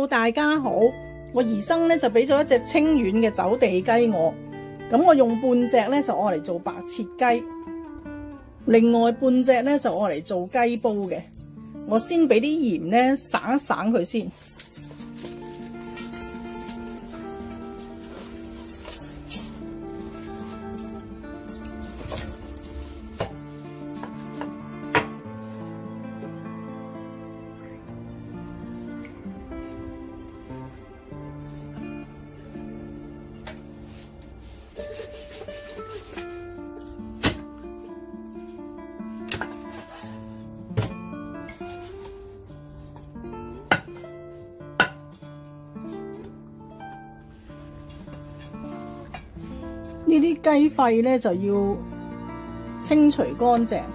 Hello， 大家好，我姨甥咧就俾咗一隻清遠嘅走地雞我，咁我用半隻咧就愛嚟做白切雞，另外半隻咧就愛嚟做雞煲嘅。我先俾啲鹽咧省一省佢先。呢啲雞肺咧就要清除乾淨。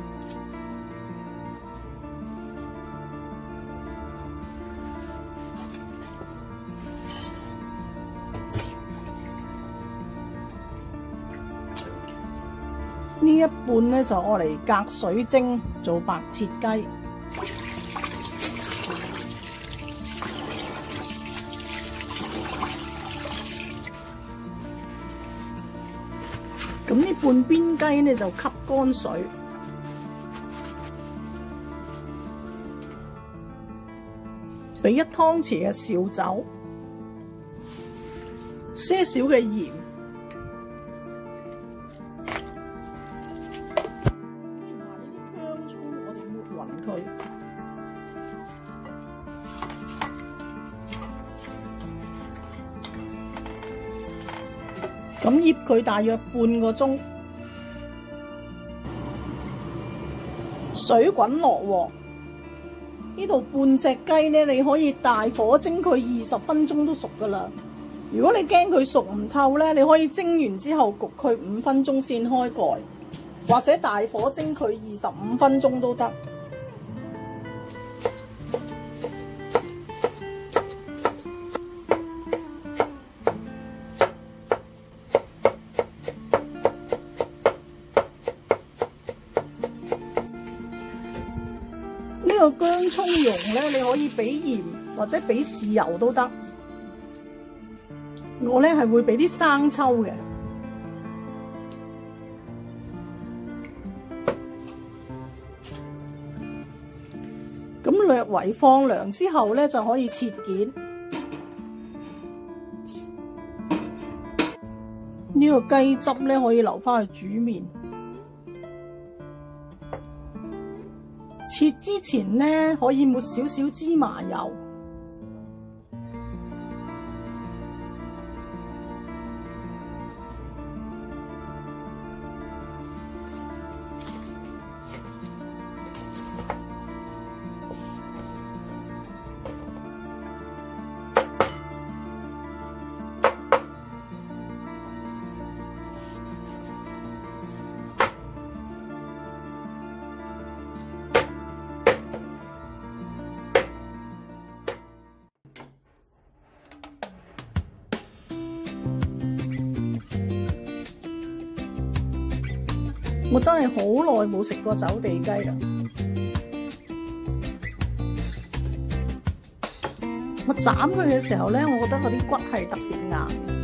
呢一半咧就愛嚟隔水蒸做白切雞。咁呢半邊雞咧就吸乾水，俾1湯匙嘅紹酒，些少嘅鹽，然後呢啲薑葱我哋抹勻佢。咁醃佢大約半個鐘，水滾落鑊。呢度半隻雞咧，你可以大火蒸佢20分鐘都熟噶啦。如果你驚佢熟唔透咧，你可以蒸完之後焗佢5分鐘先開蓋，或者大火蒸佢25分鐘都得。呢個薑葱蓉咧，你可以俾鹽或者俾豉油都得。我咧係會俾啲生抽嘅。咁略為放涼之後咧，就可以切件。呢個雞汁咧可以留返去煮麵。切之前咧，可以抹少少芝麻油。我真係好耐冇食過走地雞啦！我斬佢嘅時候咧，我覺得嗰啲骨係特別硬。